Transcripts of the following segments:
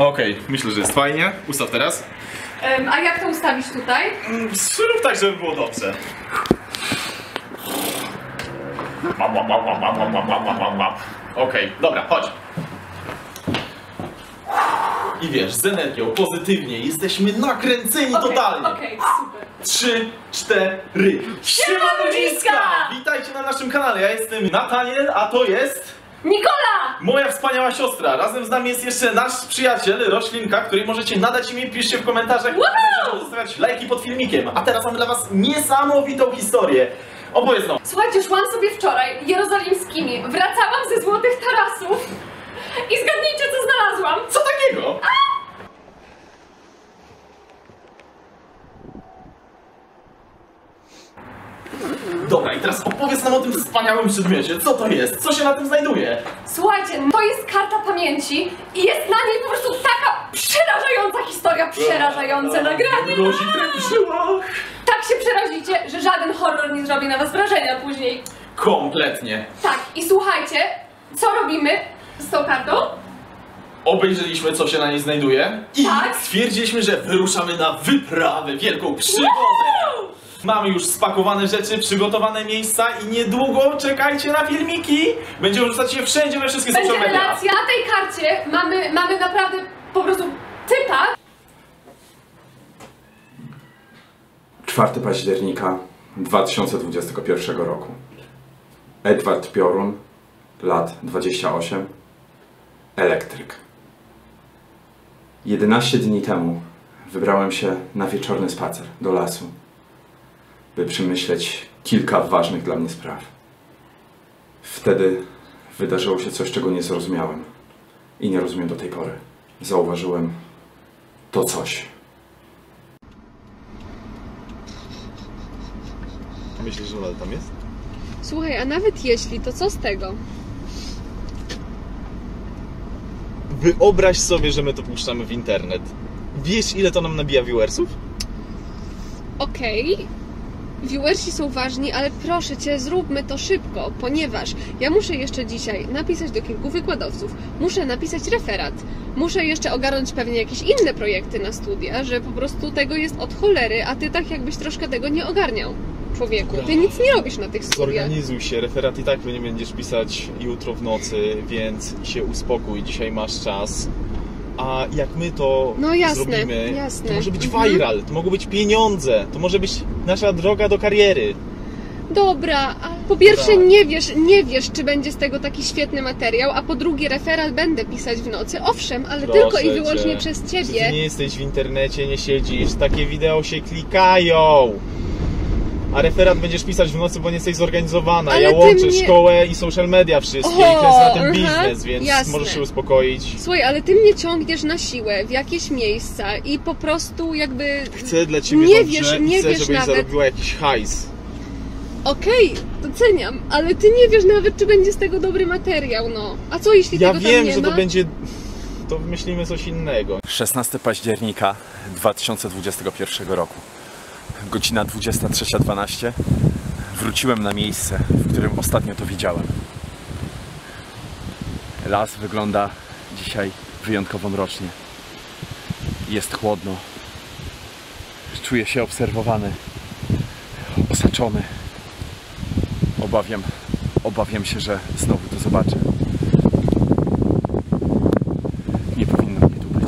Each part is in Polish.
Okej, myślę, że jest fajnie. Ustaw teraz. A jak to ustawić tutaj? Zrób tak, żeby było dobrze. Okej, dobra, chodź. I wiesz, z energią, pozytywnie, jesteśmy nakręceni totalnie. Okej, super. 3, 4. Siema ludziska! Witajcie na naszym kanale, ja jestem Nataniel, a to jest... Nikola! Moja wspaniała siostra. Razem z nami jest jeszcze nasz przyjaciel, Roślinka, której możecie nadać imię, piszcie w komentarzach, żeby zostawiać lajki pod filmikiem. A teraz mamy dla was niesamowitą historię. Opowiedz nam. Słuchajcie, szłam sobie wczoraj jerozolimskimi, wracałam ze Złotych Tarasów i zgadnijcie, co znalazłam. Co takiego? Dobra, i teraz opowiedz nam o tym wspaniałym przedmiocie. Co to jest? Co się na tym znajduje? Słuchajcie, to jest karta pamięci i jest na niej po prostu taka przerażająca historia, przerażające nagranie. Mrozi krew w żyłach. Tak się przerazicie, że żaden horror nie zrobi na was wrażenia później. Kompletnie. Tak, i słuchajcie, co robimy z tą kartą? Obejrzeliśmy, co się na niej znajduje i Tak. stwierdziliśmy, że wyruszamy na wyprawę, wielką przygodę. Mamy już spakowane rzeczy, przygotowane miejsca i niedługo czekajcie na filmiki. Będziemy wrzucać je wszędzie, we wszystkie social Będzie media. relacja. Na tej karcie mamy naprawdę po prostu typa. 4 października 2021 roku. Edward Piorun, lat 28, elektryk. 11 dni temu wybrałem się na wieczorny spacer do lasu, by przemyśleć kilka ważnych dla mnie spraw. Wtedy wydarzyło się coś, czego nie zrozumiałem i nie rozumiem do tej pory. Zauważyłem to coś. Myślisz, że nadal tam jest? Słuchaj, a nawet jeśli, to co z tego? Wyobraź sobie, że my to puszczamy w internet. Wiesz, ile to nam nabija viewersów? Okej, viewersi są ważni, ale proszę Cię, zróbmy to szybko, ponieważ ja muszę jeszcze dzisiaj napisać do kilku wykładowców, muszę napisać referat, muszę jeszcze ogarnąć pewnie jakieś inne projekty na studia, że po prostu tego jest od cholery, a Ty tak jakbyś troszkę tego nie ogarniał, człowieku. Ty nic nie robisz na tych studiach. Zorganizuj się, referat i tak nie będziesz pisać jutro w nocy, więc się uspokój, dzisiaj masz czas. A jak my to zrobimy, jasne. to może być viral, to mogą być pieniądze, to może być nasza droga do kariery. Dobra, a po pierwsze nie wiesz, czy będzie z tego taki świetny materiał, a po drugie referat będę pisać w nocy, owszem, ale Proszę tylko i wyłącznie cię. przez Ty Ciebie. nie jesteś w internecie, nie siedzisz, takie wideo się klikają. A referat będziesz pisać w nocy, bo nie jesteś zorganizowana. Ale ja ty łączę mnie... szkołę i social media wszystkie i kręcę na tym biznes, więc jasne. możesz się uspokoić. Słuchaj, ale Ty mnie ciągniesz na siłę w jakieś miejsca i po prostu jakby... Chcę dla Ciebie nie dobrze wiesz, i nie chcę, wiesz żebyś nawet. zarobiła jakiś hajs. Okej, doceniam, ale Ty nie wiesz nawet, czy będzie z tego dobry materiał, no. A co jeśli Ja tego tam wiem, nie że ma? to będzie... To wymyślimy coś innego. 16 października 2021 roku. Godzina 23:12. Wróciłem na miejsce, w którym ostatnio to widziałem. Las wygląda dzisiaj wyjątkowo mrocznie. Jest chłodno. Czuję się obserwowany, osaczony. Obawiam się, że znowu to zobaczę. Nie powinno mnie tu być.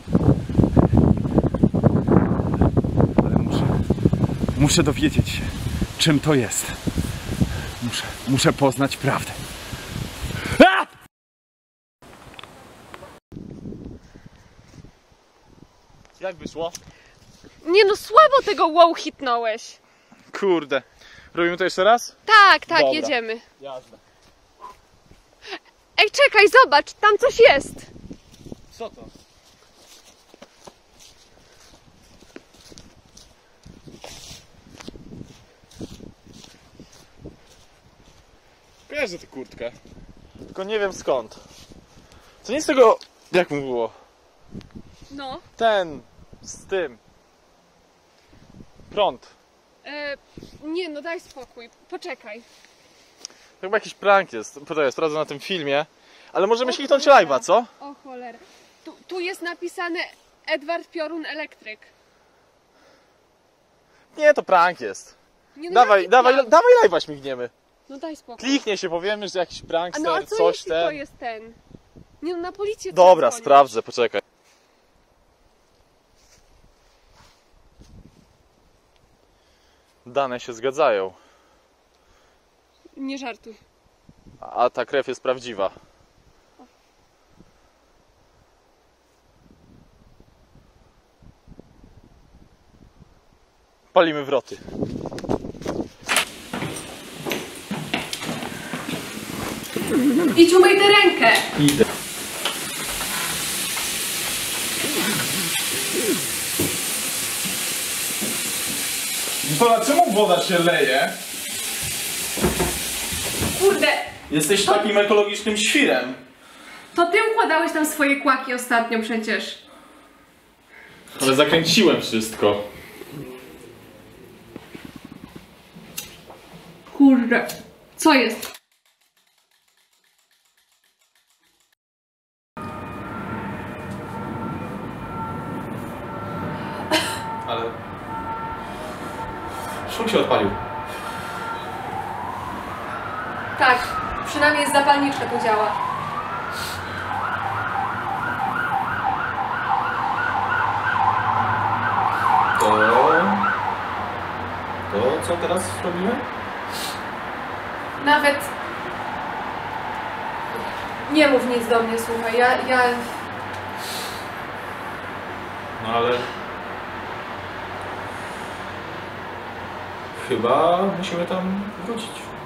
Ale muszę dowiedzieć się, czym to jest. Muszę poznać prawdę. A! Jak wyszło? Nie no, słabo tego wow hitnąłeś. Kurde. Robimy to jeszcze raz? Tak, Dobra. jedziemy. Jasne. Ej, czekaj, zobacz, tam coś jest. Co to? Kojarzę tę kurtkę. Tylko nie wiem skąd. To nie z tego... Jak mu było? No. Ten... Z tym. Prąd. Nie no, daj spokój, poczekaj. To chyba jakiś prank jest. Poczekaj, sprawdzę na tym filmie. Ale możemy śliznąć live'a, co? O cholera. Tu jest napisane Edward Piorun Elektryk. Nie, to prank jest. Nie, no Dawaj, jaki dawaj, prank? dawaj live'a śmigniemy. No daj spokój. Kliknie się, powiemy, że jakiś A prankster, no a co coś jeśli to ten. jest ten? Nie no, na policję Dobra, trzeba sprawdzę, poczekaj. Dane się zgadzają, dzwonić. Nie żartuj. a ta krew jest prawdziwa. Palimy wroty. Idź umyj tę rękę! Idę. Nikola, czemu woda się leje? Kurde, Jesteś takim ekologicznym świrem. to ty układałeś tam swoje kłaki ostatnio przecież. Ale zakręciłem wszystko. Kurde, co jest? Ale... Szum się odpalił. Tak, przynajmniej zapalniczka tu działa. To co teraz robimy? Nawet... Nie mów nic do mnie, słuchaj, ja... No ale... Chyba musimy tam wrócić.